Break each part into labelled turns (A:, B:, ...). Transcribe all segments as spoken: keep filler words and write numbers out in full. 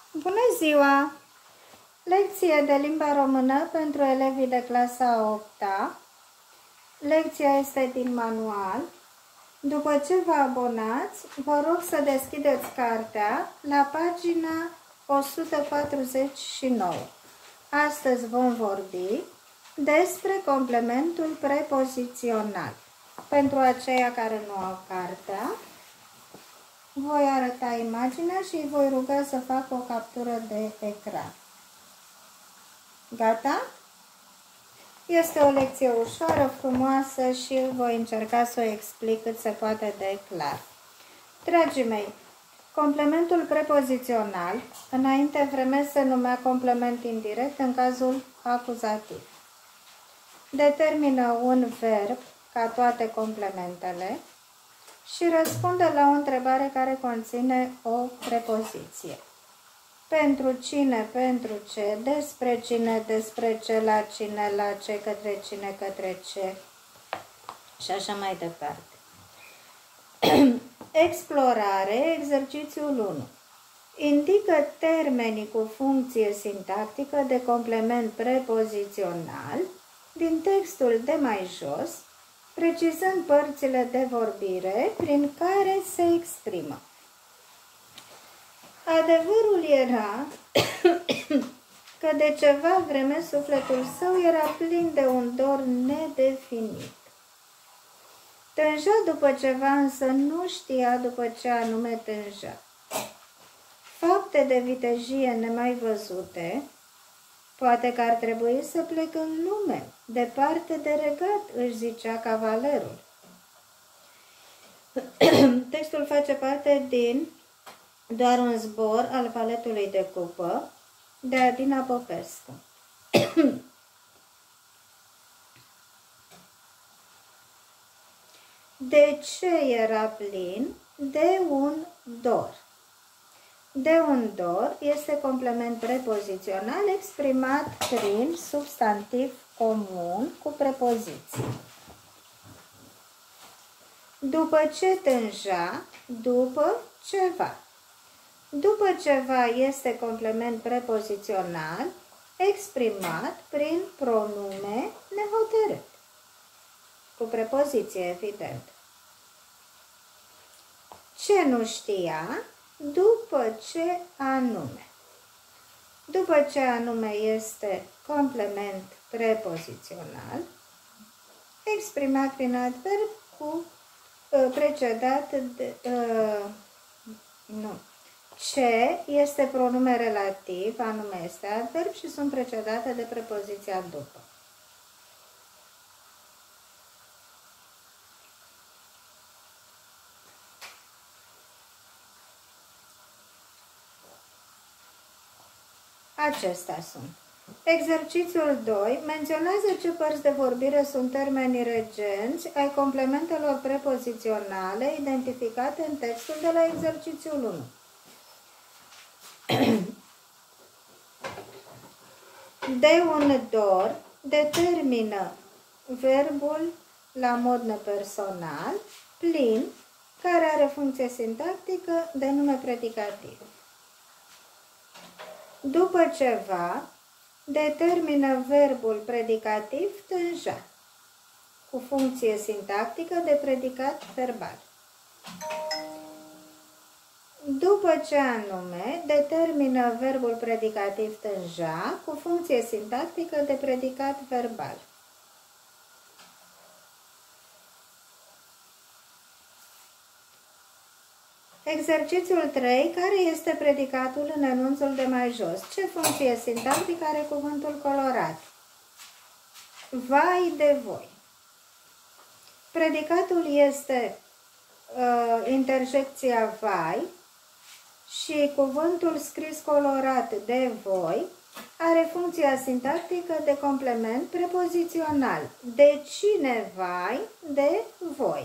A: Bună ziua! Lecție de limba română pentru elevii de clasa a opta. Lecția este din manual. După ce vă abonați, vă rog să deschideți cartea la pagina o sută patruzeci și nouă. Astăzi vom vorbi despre complementul prepozițional. Pentru aceia care nu au cartea, voi arăta imaginea și îi voi ruga să facă o captură de ecran. Gata? Este o lecție ușoară, frumoasă și voi încerca să o explic cât se poate de clar. Dragii mei, complementul prepozițional, înainte vreme se numea complement indirect în cazul acuzativ. Determină un verb, ca toate complementele, și răspunde la o întrebare care conține o prepoziție. Pentru cine, pentru ce, despre cine, despre ce, la cine, la ce, către cine, către ce și așa mai departe. Explorare, exercițiul unu. Indică termenii cu funcție sintactică de complement prepozițional din textul de mai jos, precizând părțile de vorbire prin care se exprimă. Adevărul era că de ceva vreme sufletul său era plin de un dor nedefinit. Tânja după ceva, însă nu știa după ce anume tânja. Fapte de vitejie nemai văzute, poate că ar trebui să plec în lume, departe de regat, își zicea cavalerul. Textul face parte din Doar un zbor al Valetului de cupă, de Adina Popescu. De ce era plin? De un dor. De un dor este complement prepozițional exprimat prin substantiv comun cu prepoziție. După ce tânja, după ceva. După ceva este complement prepozițional exprimat prin pronume nehotărât. Cu prepoziție, evident. Ce nu știa? După ce anume. După ce anume este complement prepozițional exprimat prin adverb cu uh, precedat de... Uh, nu. Ce este pronume relativ, anume este adverb și sunt precedate de prepoziția după. Acestea sunt. Exercițiul doi menționează ce părți de vorbire sunt termenii regenți ai complementelor prepoziționale identificate în textul de la exercițiul unu. De un dor determină verbul la mod nepersonal, plin, care are funcție sintactică de nume predicativ. După ceva, determină verbul predicativ tânja, cu funcție sintactică de predicat verbal. După ce anume, determină verbul predicativ tânja cu funcție sintactică de predicat verbal. Exercițiul trei. Care este predicatul în enunțul de mai jos? Ce funcție sintactică are cuvântul colorat? Vai de voi. Predicatul este uh, interjecția vai, și cuvântul scris colorat de voi are funcția sintactică de complement prepozițional. De cine vai? De voi.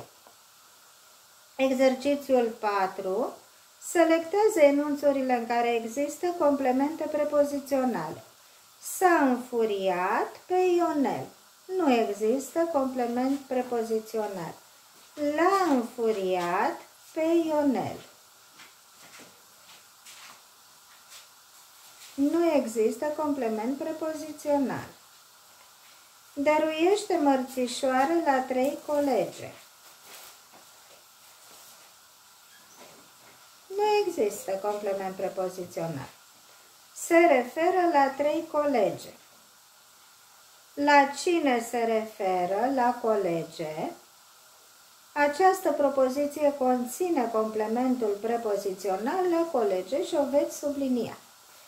A: Exercițiul patru. Selectează enunțurile în care există complemente prepoziționale. S-a înfuriat pe Ionel. Nu există complement prepozițional. L-a înfuriat pe Ionel. Nu există complement prepozițional. Dăruiește mărțișoare la trei colege. Nu există complement prepozițional. Se referă la trei colege. La cine se referă? La colege. Această propoziție conține complementul prepozițional la colege și o veți sublinia.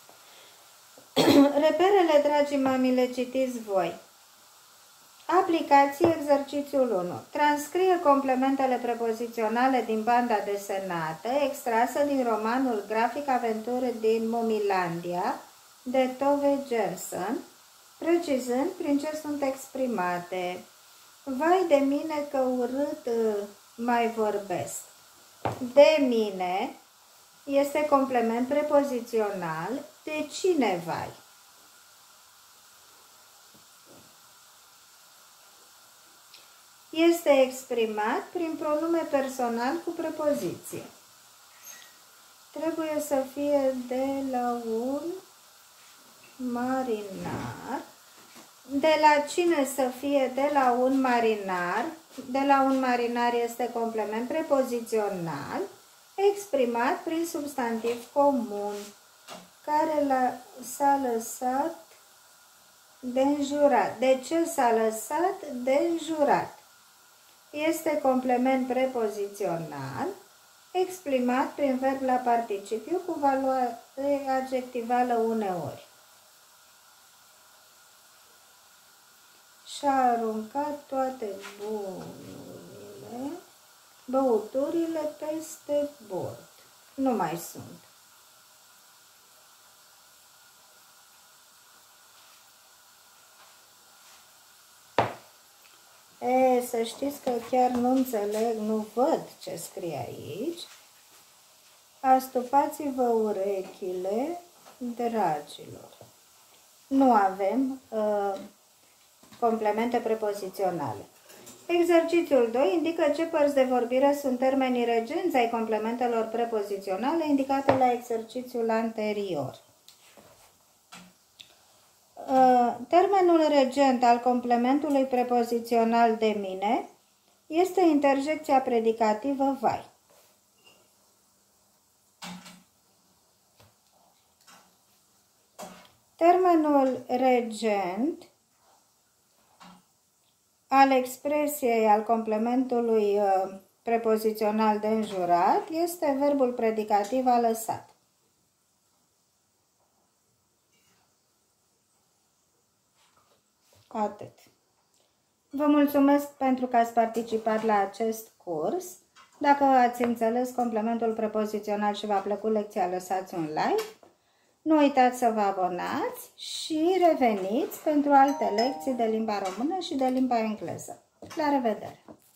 A: Reperele, dragii mamile, citiți voi. Aplicație, exercițiul unu. Transcrie complementele prepoziționale din banda desenată, extrasă din romanul grafic Aventuri din Mumilandia, de Tove Jansson, precizând prin ce sunt exprimate. Vai de mine că urât mai vorbesc. De mine este complement prepozițional. De cine vai? Este exprimat prin pronume personal cu prepoziție. Trebuie să fie de la un marinar. De la cine să fie? De la un marinar. De la un marinar este complement prepozițional exprimat prin substantiv comun, care s-a lăsat de înjurat. De ce s-a lăsat de înjurat? Este complement prepozițional exprimat prin verb la participiu cu valoare adjectivală uneori. Și-a aruncat toate bunurile, băuturile peste bord. Nu mai sunt. E, să știți că chiar nu înțeleg, nu văd ce scrie aici. Astupați-vă urechile, dragilor. Nu avem uh, complemente prepoziționale. Exercițiul doi indică ce părți de vorbire sunt termenii regenți ai complementelor prepoziționale indicate la exercițiul anterior. Termenul regent al complementului prepozițional de mine este interjecția predicativă vai. Termenul regent al expresiei al complementului prepozițional de înjurat este verbul predicativ a lăsat. Atât. Vă mulțumesc pentru că ați participat la acest curs. Dacă ați înțeles complementul prepozițional și v-a plăcut lecția, lăsați un like. Nu uitați să vă abonați și reveniți pentru alte lecții de limba română și de limba engleză. La revedere!